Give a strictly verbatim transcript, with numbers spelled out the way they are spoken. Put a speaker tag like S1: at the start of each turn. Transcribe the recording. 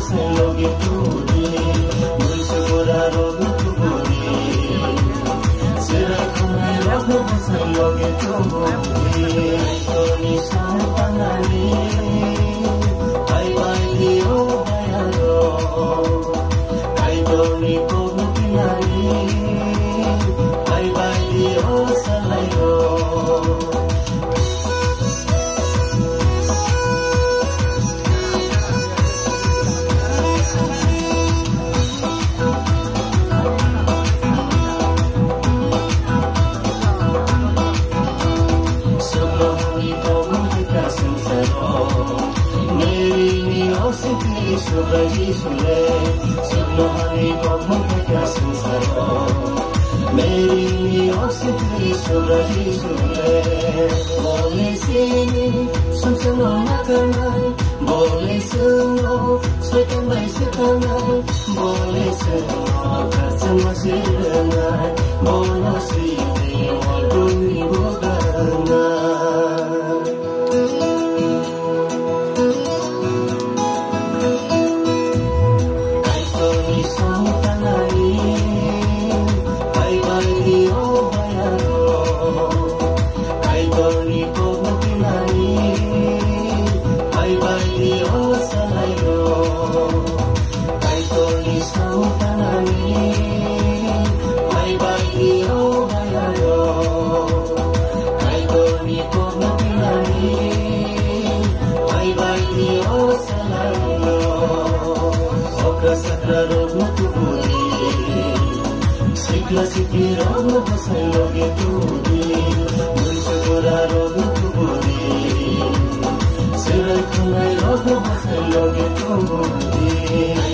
S1: बसाइ लगे टुरी मुर्छु गोरा रोग टुरी सिराइ खुनाइ रोग बसाइ लगे टुरी तोनी सन्तानले काइ बाइली ओ भयालो काइ तोनी कोगु पिनाले काइ बाइली ओ सलाइरो Sobra-Jisule, Siglo Hari Kogmo Keka Sansaro Meri Oxitri Sobra-Jisule Boleh sini, Samsano Makanai Boleh semua, Suikan baik sekanai Boleh semua, Kasam masih dengar Bono sini, Walaupun ibu ganai Sikli rogo basai loge turi Murshu gora rogo turi Sirai khunai rogo basai loge turi